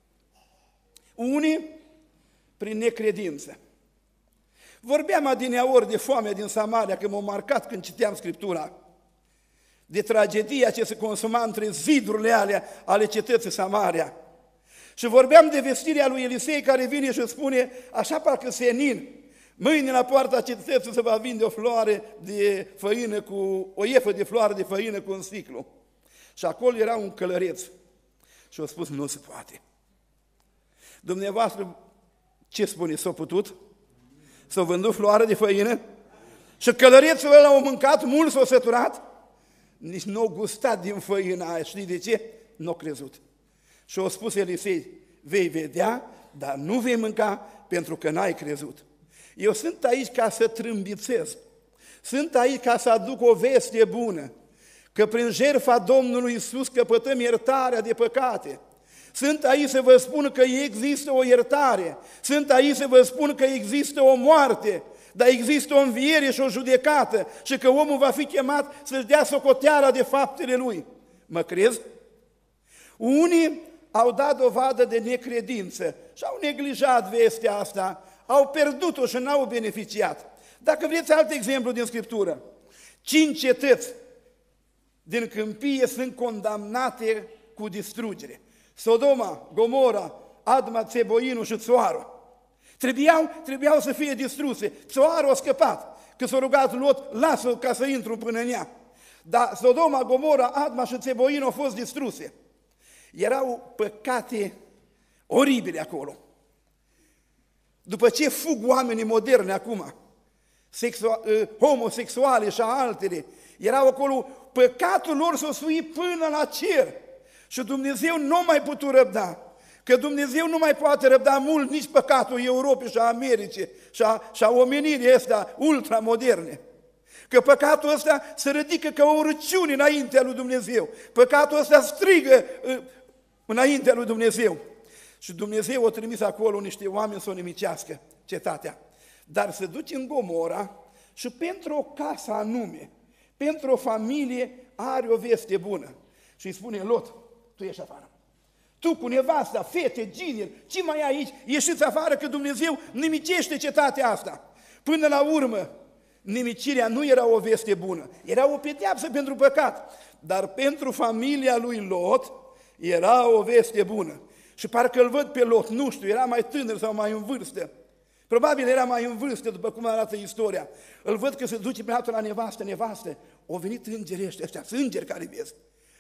Unii prin necredință. Vorbeam adineaori de foamea din Samaria, că m-a marcat când citeam Scriptura, de tragedia ce se consuma între zidurile alea ale cetății Samaria. Și vorbeam de vestirea lui Elisei care vine și spune, așa parcă senin, mâine la poarta cetății se va vinde o floare de făină o iefă de floare de făină cu un sticlu. Și acolo era un călăreț. Și a spus, nu se poate. Dumneavoastră, ce spune, s-a putut? S-a vândut floare de făină? Și călărețul ăla a mâncat, mult s-a săturat? Nici nu a gustat din făina aia. Știi de ce? Nu a crezut. Și a spus Elisei, vei vedea, dar nu vei mânca pentru că n-ai crezut. Eu sunt aici ca să trâmbițez. Sunt aici ca să aduc o veste bună, că prin jertfa Domnului Iisus căpătăm iertarea de păcate. Sunt aici să vă spun că există o iertare. Sunt aici să vă spun că există o moarte, dar există o înviere și o judecată și că omul va fi chemat să-și dea socoteala de faptele lui. Mă crezi? Unii au dat dovadă de necredință și au neglijat vestea asta, au pierdut-o și n-au beneficiat. Dacă vreți alt exemplu din Scriptură, 5 cetăți din câmpie sunt condamnate cu distrugere. Sodoma, Gomora, Adma, Țeboinu și Țoarul. Trebuiau să fie distruse. Țoarul a scăpat, că s-a rugat Lot, lasă ca să intru până în ea. Dar Sodoma, Gomora, Adma și Țeboinu au fost distruse. Erau păcate oribile acolo. După ce fug oamenii moderni acum, homosexuale și altele, erau acolo, păcatul lor s-a suit până la cer. Și Dumnezeu nu mai putut răbda, că Dumnezeu nu mai poate răbda mult nici păcatul Europei și a Americii și a omenirii astea ultramoderne. Că păcatul ăsta se ridică ca o râciune înaintea lui Dumnezeu. Păcatul ăsta strigă înaintea lui Dumnezeu. Și Dumnezeu a trimis acolo niște oameni să o nimicească cetatea. Dar se duce în Gomora și pentru o casă anume, pentru o familie, are o veste bună. Și îi spune, Lot, tu ieși afară. Tu cu nevasta, fete, gineri, ce mai ai aici? Ieșiți afară că Dumnezeu nimicește cetatea asta. Până la urmă, nimicirea nu era o veste bună, era o pedeapsă pentru păcat. Dar pentru familia lui Lot era o veste bună. Și parcă îl văd pe Lot, nu știu, era mai tânăr sau mai în vârstă. Probabil era mai în vârstă, după cum arată istoria. Îl văd că se duce pe altul la nevastă, o venit îngerii ăștia, sunt îngeri care vezi.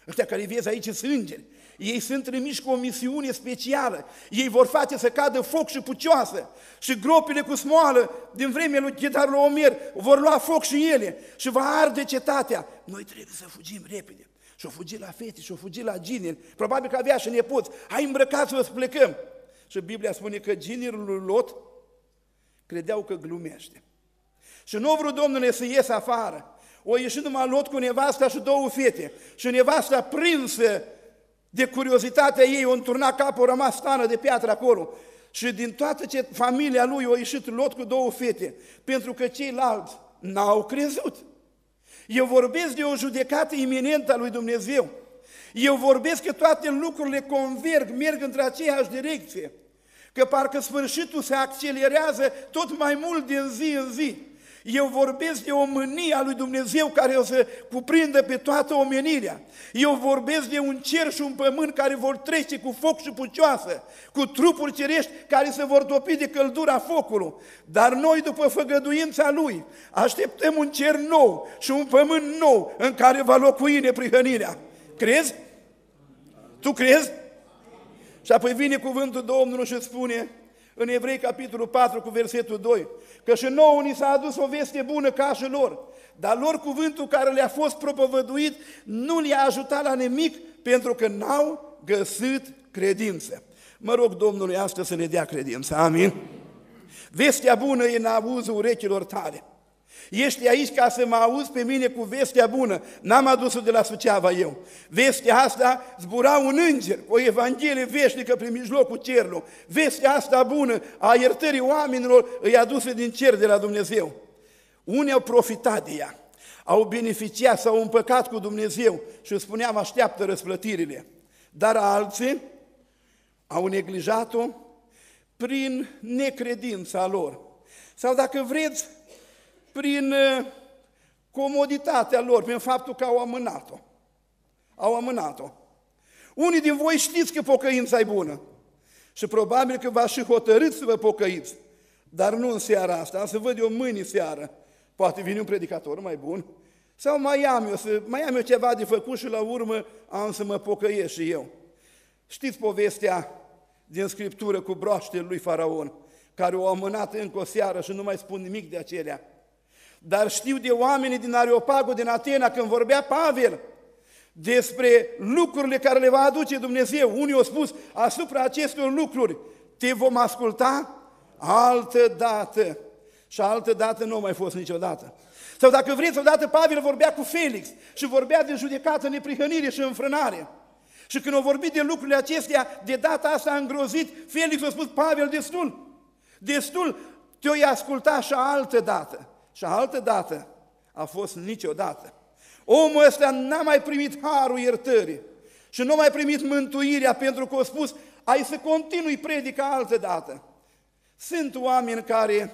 Ăștia care vezi aici sunt îngeri. Ei sunt trimiși cu o misiune specială. Ei vor face să cadă foc și pucioasă. Și gropile cu smoală din vremea lui Chedorlaomer vor lua foc și ele și va arde cetatea. Noi trebuie să fugim repede. Și-o fugi la fete, și-o fugi la gineri. Probabil că avea și nepoți. Hai îmbrăcați-vă să plecăm. Și Biblia spune că ginerul lui Lot credeau că glumește. Și nu a vrut Domnule să ies afară. O ieșit numai Lot cu nevasta și 2 fete. Și nevasta, prinsă de curiozitatea ei, o înturnat capul, a rămas stană de piatră acolo. Și din toată familia lui a ieșit Lot cu 2 fete, pentru că ceilalți n-au crezut. Eu vorbesc de o judecată iminentă a lui Dumnezeu. Eu vorbesc că toate lucrurile converg, merg într aceeași direcție. Că parcă sfârșitul se accelerează tot mai mult din zi în zi. Eu vorbesc de o mânie a lui Dumnezeu care o să cuprindă pe toată omenirea. Eu vorbesc de un cer și un pământ care vor trece cu foc și pucioasă, cu trupuri cerești care se vor topi de căldura focului. Dar noi, după făgăduința Lui, așteptăm un cer nou și un pământ nou în care va locui neprihănirea. Crezi? Tu crezi? Și apoi vine cuvântul Domnului și spune în Evrei, capitolul 4, cu versetul 2, că și nouă ni s-a adus o veste bună ca și lor, dar lor cuvântul care le-a fost propovăduit nu le-a ajutat la nimic, pentru că n-au găsit credință. Mă rog Domnului astăzi să ne dea credință. Amin? Vestea bună e în auzul urechilor tale. Ești aici ca să mă auzi pe mine cu vestea bună. N-am adus-o de la Suceava eu. Vestea asta zbura un înger, o evanghelie veșnică prin mijlocul cerului. Vestea asta bună a iertării oamenilor îi adusă din cer de la Dumnezeu. Unii au profitat de ea, au beneficiat, s-au împăcat cu Dumnezeu și îți spuneam, așteaptă răsplătirile. Dar alții au neglijat-o prin necredința lor. Sau dacă vreți, prin comoditatea lor, prin faptul că au amânat-o. Au amânat-o. Unii din voi știți că pocăința e bună și probabil că v-ați și hotărât să vă pocăiți, dar nu în seara asta, am să văd eu mâine seară. Poate vine un predicator mai bun sau mai am eu ceva de făcut și la urmă am să mă pocăiesc și eu. Știți povestea din Scriptură cu broaștele lui Faraon, care o amânat încă o seară și nu mai spun nimic de acelea. Dar știu de oamenii din Areopagul, din Atena, când vorbea Pavel despre lucrurile care le va aduce Dumnezeu. Unii au spus, asupra acestor lucruri te vom asculta altă dată. Și altă dată nu a mai fost niciodată. Sau dacă vreți, odată Pavel vorbea cu Felix și vorbea de judecată, neprihănire și înfrânare. Și când a vorbit de lucrurile acestea, de data asta a îngrozit, Felix a spus, Pavel, destul, te-o-i asculta și altă dată. Și altă dată a fost niciodată. Omul ăsta n-a mai primit harul iertării și nu a mai primit mântuirea pentru că a spus, ai să continui predica altă dată. Sunt oameni care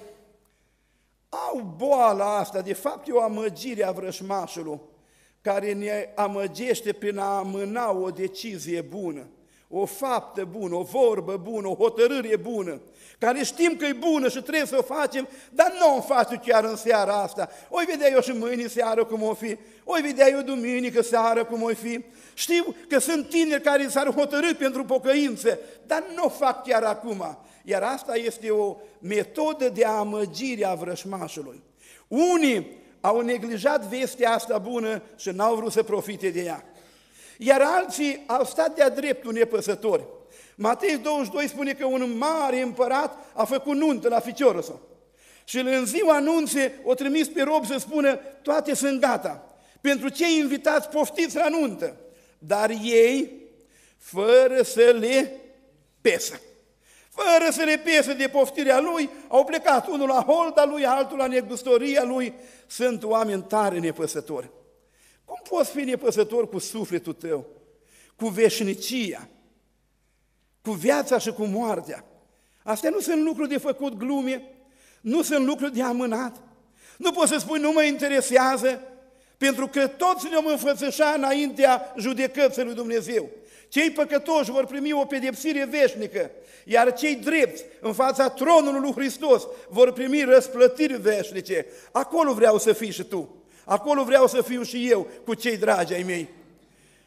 au boala asta, de fapt e o amăgire a vrășmașului, care ne amăgește prin a amâna o decizie bună, o faptă bună, o vorbă bună, o hotărâre bună, care știm că e bună și trebuie să o facem, dar nu o facem chiar în seara asta. Oi vedea eu și mâine seară cum o fi, oi vedea eu duminică seară cum o fi. Știu că sunt tineri care s-ar hotărî pentru pocăință, dar nu o fac chiar acum. Iar asta este o metodă de amăgire a vrășmașului. Unii au neglijat vestea asta bună și n-au vrut să profite de ea. Iar alții au stat de-a dreptul nepăsători. Matei 22 spune că un mare împărat a făcut nuntă la ficiorul său. Și în ziua anunțe o trimis pe rob să spună, toate sunt gata. Pentru cei invitați poftiți la nuntă. Dar ei, fără să le pesă, fără să le pese de poftirea lui, au plecat unul la holda lui, altul la negustoria lui. Sunt oameni tare nepăsători. Cum poți fi nepăsător cu sufletul tău, cu veșnicia, cu viața și cu moartea? Astea nu sunt lucruri de făcut glume, nu sunt lucruri de amânat. Nu poți să spui, nu mă interesează, pentru că toți ne-om înfățășa înaintea judecății lui Dumnezeu. Cei păcătoși vor primi o pedepsire veșnică, iar cei drepți în fața tronului lui Hristos vor primi răsplătiri veșnice. Acolo vreau să fii și tu, acolo vreau să fiu și eu cu cei dragi ai mei.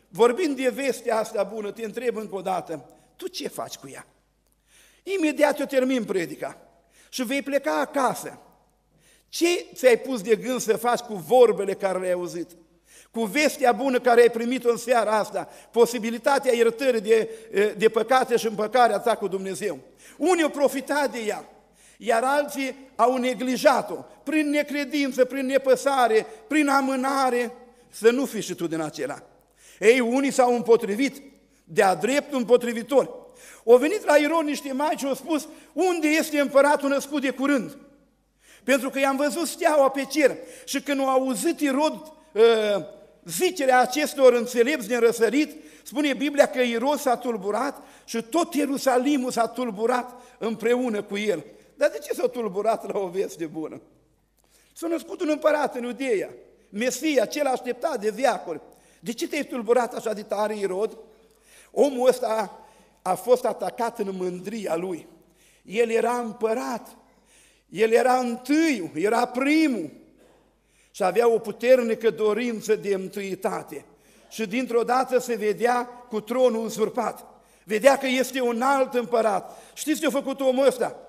vorbind de vestea asta bună, te întreb încă o dată, tu ce faci cu ea? Imediat eu termin predica și vei pleca acasă. Ce ți-ai pus de gând să faci cu vorbele care le-ai auzit? Cu vestea bună care ai primit-o în seara asta, posibilitatea iertării de păcate și împăcarea ta cu Dumnezeu. Unii au profitat de ea, iar alții au neglijat-o, prin necredință, prin nepăsare, prin amânare, să nu fii și tu din acela. Ei, unii s-au împotrivit, de-a dreptul împotrivitori. Au venit la Irod niște magi și au spus, unde este împăratul născut de curând? Pentru că i-am văzut steaua pe cer și când au auzit Irod zicerea acestor înțelepți din răsărit, spune Biblia că Irod s-a tulburat și tot Ierusalimul s-a tulburat împreună cu el. Dar de ce s-a tulburat la o veste bună? S-a născut un împărat în Iudeea, Mesia, cel așteptat de veacuri. De ce te-ai tulburat așa de tare, Irod? Omul ăsta a fost atacat în mândria lui. El era împărat, el era întâiul, era primul și avea o puternică dorință de întâietate. Și dintr-o dată se vedea cu tronul uzurpat. Vedea că este un alt împărat. Știți ce a făcut omul ăsta?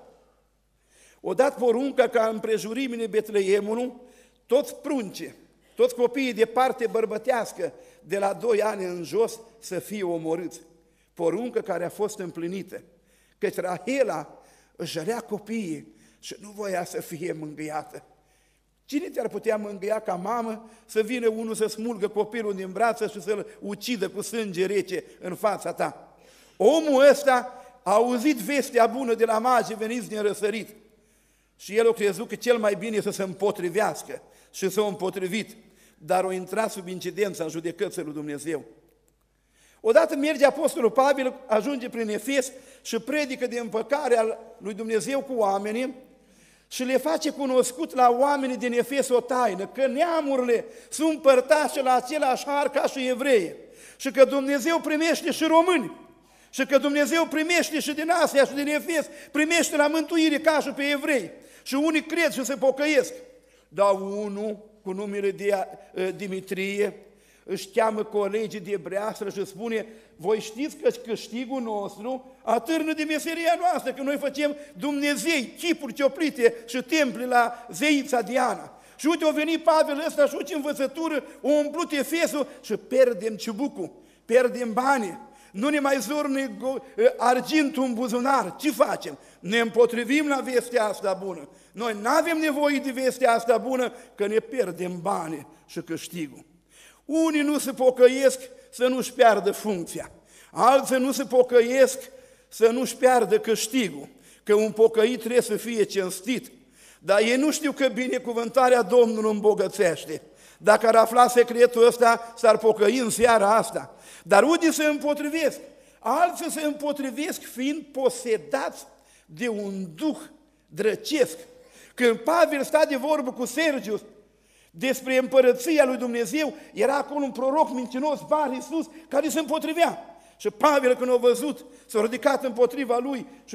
O dat poruncă ca împrejurimile Betleemului, toți prunce, toți copiii de parte bărbătească, de la 2 ani în jos, să fie omorâți. Poruncă care a fost împlinită, căci Rahela își jărea copiii și nu voia să fie mângâiată. Cine te-ar putea mângâia ca mamă să vină unul să smulgă copilul din brață și să-l ucidă cu sânge rece în fața ta? Omul ăsta a auzit vestea bună de la magi veniți din răsărit și el a crezut că cel mai bine este să se împotrivească și s-a împotrivit, dar a intrat sub incidența în judecății lui Dumnezeu. Odată merge apostolul Pavel, ajunge prin Efes și predică de împăcarea lui Dumnezeu cu oamenii și le face cunoscut la oamenii din Efes o taină, că neamurile sunt părtașe la același har ca și evrei și că Dumnezeu primește și români și că Dumnezeu primește și din Asia și din Efes, primește la mântuire ca și pe evrei și unii cred și se pocăiesc. Dar unul cu numele de Dimitrie își cheamă colegii de breastră și spune, voi știți că câștigul nostru atârnă de meseria noastră, că noi facem Dumnezei, chipuri cioplite și temple la zeița Diana. Și uite, a venit Pavel ăsta și uite învățătură, a umplut Efesul și pierdem ciubucul, pierdem banii, nu ne mai zorne argintul în buzunar. Ce facem? Ne împotrivim la vestea asta bună. Noi nu avem nevoie de vestea asta bună, că ne pierdem banii și câștigul. Unii nu se pocăiesc să nu-și piardă funcția, alții nu se pocăiesc să nu-și piardă câștigul, că un pocăit trebuie să fie cinstit, dar ei nu știu că binecuvântarea Domnului îmbogățește. Dacă ar afla secretul ăsta, s-ar pocăi în seara asta. Dar unii se împotrivesc, alții se împotrivesc fiind posedați de un duh drăcesc. Când Pavel sta de vorbă cu Sergius despre împărăția lui Dumnezeu, era acolo un proroc mincinos, Bar Iisus, care se împotrivea. Și Pavel, când a văzut, s-a ridicat împotriva lui și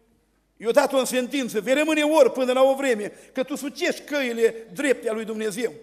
i-a dat-o în sentință, vei rămâne ori până la o vreme, că tu sucești căile drepte a lui Dumnezeu.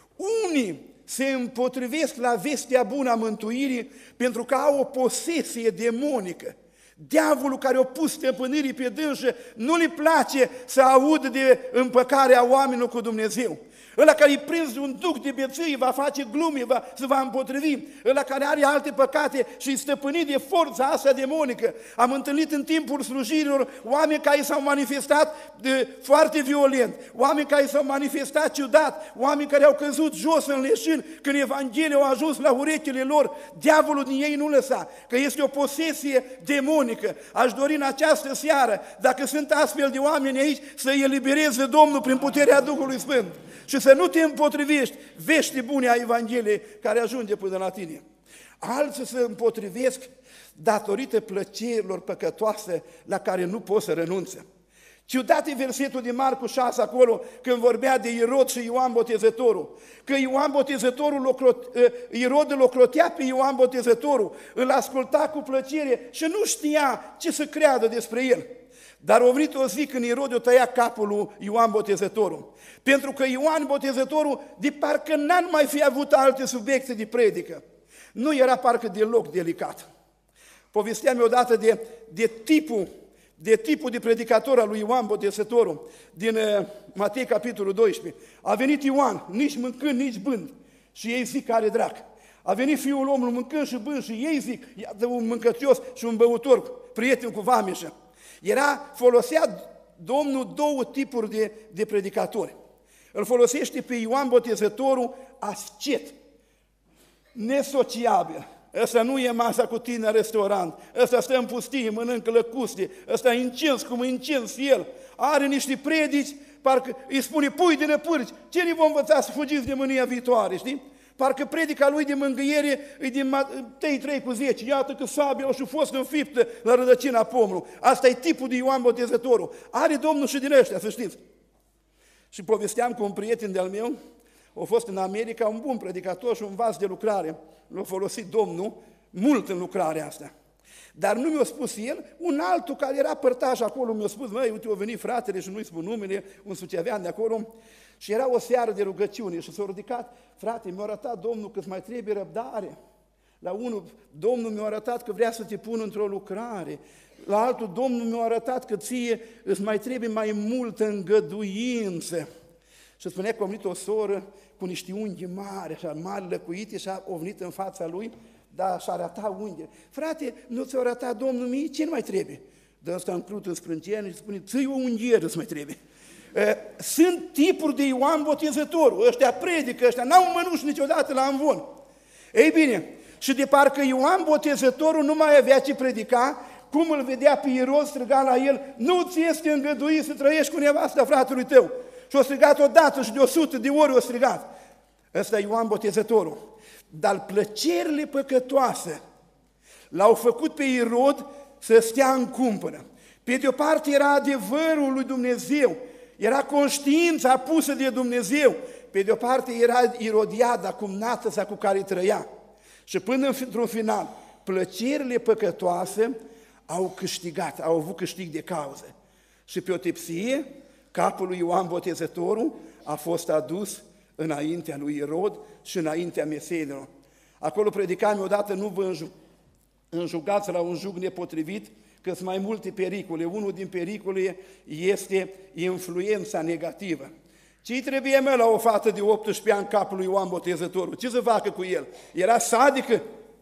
Unii se împotrivesc la vestea bună a mântuirii pentru că au o posesie demonică. Diavolul care a pus stăpânirii pe dânsă nu le place să audă de împăcarea oamenilor cu Dumnezeu. Ăla care e prins de un duc de beție va face glume, se va împotrivi. Ăla care are alte păcate și e stăpânit de forța asta demonică. Am întâlnit în timpul slujirilor oameni care s-au manifestat foarte violent, oameni care s-au manifestat ciudat, oameni care au căzut jos în leșin când Evanghelia a ajuns la urechile lor. Diavolul din ei nu lăsa, că este o posesie demonică. Aș dori în această seară, dacă sunt astfel de oameni aici, să îi elibereze Domnul prin puterea Duhului Sfânt. Și să nu te împotrivești vești bune a Evangheliei care ajunge până la tine. Alții se împotrivesc datorită plăcerilor păcătoase la care nu poți să renunțe. Ciudat e versetul din Marcu 6 acolo, când vorbea de Irod și Ioan Botezătorul. Că Ioan Botezătorul, Irod îl ocrotea pe Ioan Botezătorul, îl asculta cu plăcere și nu știa ce să creadă despre el. Dar a venit o zi când Irod o tăia capul lui Ioan Botezătorul. Pentru că Ioan Botezătorul de parcă n-ar mai fi avut alte subiecte de predică. Nu era parcă deloc delicat. Povesteam odată de tipul de predicator al lui Ioan Botezătorul, din Matei, capitolul 12. A venit Ioan, nici mâncând, nici bând, și ei zic, care drac. A venit Fiul omului mâncând și bând, și ei zic, iată un mâncăcios și un băutor, prieten cu vameșă. Folosea Domnul două tipuri de predicatori. Îl folosește pe Ioan Botezătorul ascet, nesociabil. Ăsta nu e masa cu tine în restaurant, ăsta stă în pustie, mănâncă lăcuste, ăsta e încins cum e încins el. Are niște predici, parcă îi spune, pui din pârci, ce ne vom învăța să fugiți de mânia viitoare, știi? Parcă predica lui de mângâiere e din Matei 3:10, iată că sabia și fost înfiptă la rădăcina pomului. Asta e tipul de Ioan Botezătorul. Are Domnul și din ăștia, să știți. Și povesteam cu un prieten de-al meu, a fost în America un bun predicator și un vas de lucrare. L-a folosit Domnul mult în lucrarea asta. Dar nu mi-a spus el, un altul care era părtaș acolo mi-a spus, măi, uite, a venit fratele și nu-i spun numele, un sucevean de acolo, și era o seară de rugăciune și s-a ridicat, frate, mi-a arătat Domnul că îți mai trebuie răbdare. La unul, Domnul mi-a arătat că vrea să te pună într-o lucrare. La altul, Domnul mi-a arătat că ție îți mai trebuie mai multă îngăduință. Și spunea că a venit o soră cu niște unghi mari, așa mari, lăcuite, și a venit în fața lui, dar și arăta unghiile. Frate, nu ți-a arătat Domnul mie? Ce nu mai trebuie? Dă ăsta în crut, în sprâncene și spune, ți-i o unghieră îți mai trebuie. Sunt tipuri de Ioan Botezătorul, ăștia predică, ăștia n-au mănuși niciodată la amvon. Ei bine, și de parcă Ioan Botezătorul nu mai avea ce predica, cum îl vedea pe Irod, striga la el, nu ți este îngăduit să trăiești cu nevasta fratelui tău. Și-o strigat odată și de 100 de ori o strigat. Ăsta e Ioan Botezătorul. Dar plăcerile păcătoase l-au făcut pe Irod să stea în cumpănă. Pe de o parte era adevărul lui Dumnezeu, era conștiința pusă de Dumnezeu, pe de o parte era Irodiada, cumnată sa cu care trăia. Și până într-un final, plăcerile păcătoase au câștigat, au avut câștig de cauză. Și pe o tepsie, capul lui Ioan Botezătorul a fost adus înaintea lui Irod și înaintea mesenilor. Acolo predicam odată, nu vă înjugați la un jug nepotrivit, că sunt mai multe pericole. Unul din pericole este influența negativă. Ce-i trebuie, mă, la o fată de 18 ani capul lui Ioan Botezătorul? Ce să facă cu el? Era sadică?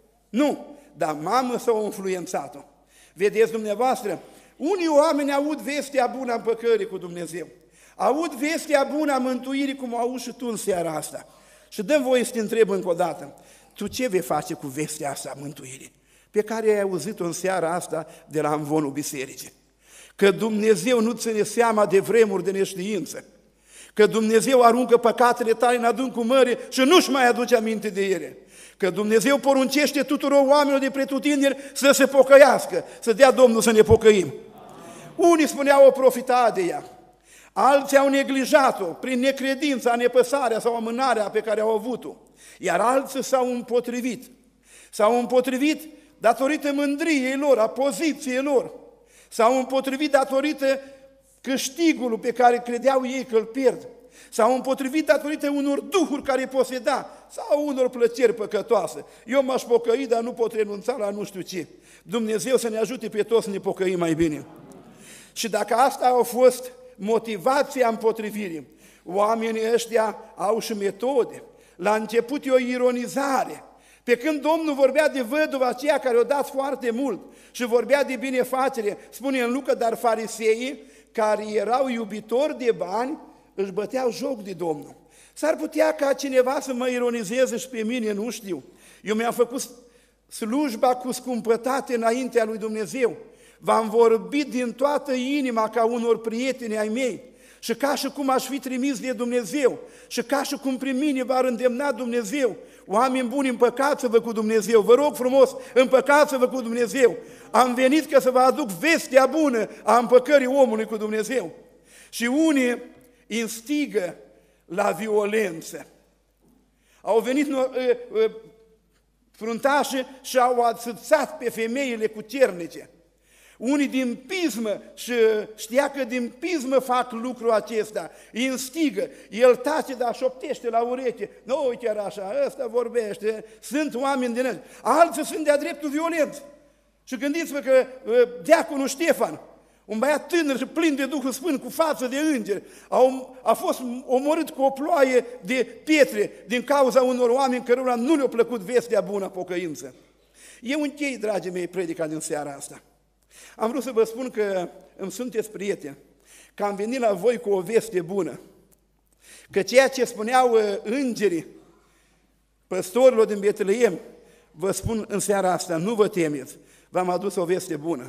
Nu, dar mamă s-a influențat-o. Vedeți dumneavoastră, unii oameni aud vestea bună a împăcării cu Dumnezeu. Aud vestea bună a mântuirii, cum au și tu în seara asta. Și dăm voie să te întreb încă o dată, tu ce vei face cu vestea asta a mântuirii, pe care ai auzit-o în seara asta de la amvonul bisericii? Că Dumnezeu nu ține seama de vremuri de neștiință, că Dumnezeu aruncă păcatele tale în adâncul mării și nu-și mai aduce aminte de ele, că Dumnezeu poruncește tuturor oamenilor de pretutindeni să se pocăiască, să dea Domnul să ne pocăim. Unii spuneau o profita de ea, alții au neglijat-o prin necredința, nepăsarea sau amânarea pe care au avut-o, iar alții s-au împotrivit. S-au împotrivit datorită mândriei lor, a poziției lor, s-au împotrivit datorită câștigului pe care credeau ei că îl pierd, s-au împotrivit datorită unor duhuri care îi poseda sau unor plăceri păcătoase. Eu m-aș pocăi, dar nu pot renunța la nu știu ce. Dumnezeu să ne ajute pe toți să ne pocăim mai bine. Și dacă asta a fost motivația împotrivirii, oamenii ăștia au și metode. La început e o ironizare. Pe când Domnul vorbea de văduva aceea care o dat foarte mult și vorbea de binefacere, spune în Luca, dar fariseii, care erau iubitori de bani, își băteau joc de Domnul. S-ar putea ca cineva să mă ironizeze și pe mine, nu știu. Eu mi-am făcut slujba cu scumpătate înaintea lui Dumnezeu. V-am vorbit din toată inima ca unor prieteni ai mei și ca și cum aș fi trimis de Dumnezeu și ca și cum prin mine v-ar îndemna Dumnezeu. Oameni buni, împăcați-vă cu Dumnezeu, vă rog frumos, împăcați-vă cu Dumnezeu. Am venit ca să vă aduc vestea bună a împăcării omului cu Dumnezeu. Și unii instigă la violență. Au venit fruntașii și au ațățat pe femeile cu cernice. unii din pismă, și știa că din pismă fac lucrul acesta, îi înstigă, el tace, dar șoptește la ureche, nu chiar așa, ăsta vorbește, sunt oameni din ăștia, alții sunt de-a dreptul violenți. Și gândiți-vă că diaconul Ștefan, un băiat tânăr și plin de Duhul Sfânt, cu față de îngeri, a fost omorât cu o ploaie de pietre din cauza unor oameni cărora nu le-a plăcut vestea bună a pocăință. Eu închei, dragii mei, predica din seara asta. Am vrut să vă spun că îmi sunteți prieteni, că am venit la voi cu o veste bună, că ceea ce spuneau îngerii păstorilor din Betleem, vă spun în seara asta, nu vă temeți, v-am adus o veste bună.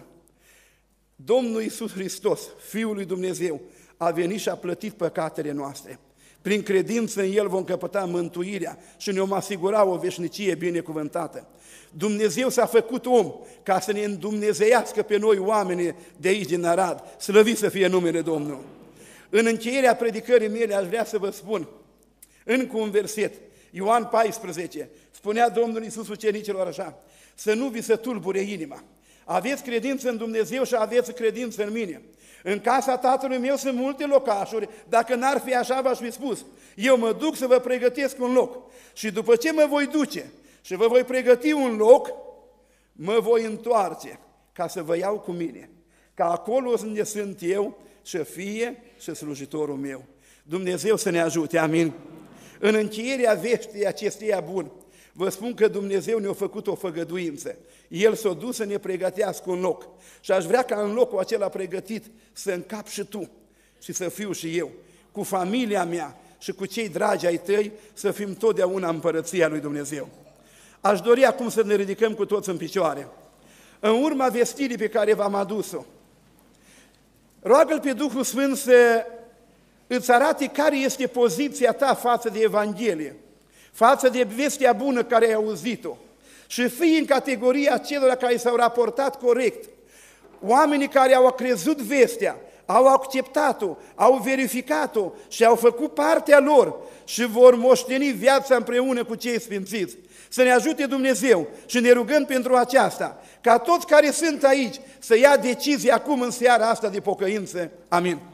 Domnul Iisus Hristos, Fiul lui Dumnezeu, a venit și a plătit păcatele noastre. Prin credință în El vom căpăta mântuirea și ne vom asigura o veșnicie binecuvântată. Dumnezeu s-a făcut om ca să ne îndumnezeiască pe noi oamenii de aici din Arad. Slăvit să fie numele Domnului. În încheierea predicării mele aș vrea să vă spun încă un verset. Ioan 14, spunea Domnul Iisus ucenicilor așa: să nu vi se tulbure inima. Aveți credință în Dumnezeu și aveți credință în mine. În casa Tatălui meu sunt multe locașuri, dacă n-ar fi așa v-aș fi spus. Eu mă duc să vă pregătesc un loc și după ce mă voi duce și vă voi pregăti un loc, mă voi întoarce ca să vă iau cu mine, ca acolo unde sunt eu să fie și slujitorul meu. Dumnezeu să ne ajute, amin. În încheierea veștii acesteia bun, vă spun că Dumnezeu ne-a făcut o făgăduință. El s-a dus să ne pregătească un loc. Și aș vrea ca în locul acela pregătit să încap și tu și să fiu și eu, cu familia mea și cu cei dragi ai tăi, să fim totdeauna în împărăția lui Dumnezeu. Aș dori acum să ne ridicăm cu toți în picioare. În urma vestirii pe care v-am adus-o, roagă-L pe Duhul Sfânt să îți arate care este poziția ta față de Evanghelie, față de vestea bună care ai auzit-o, și fii în categoria celor care s-au raportat corect, oamenii care au crezut vestea, au acceptat-o, au verificat-o și au făcut partea lor și vor moșteni viața împreună cu cei sfințiți. Să ne ajute Dumnezeu și ne rugăm pentru aceasta, ca toți care sunt aici să ia decizii acum în seara asta de pocăință. Amin.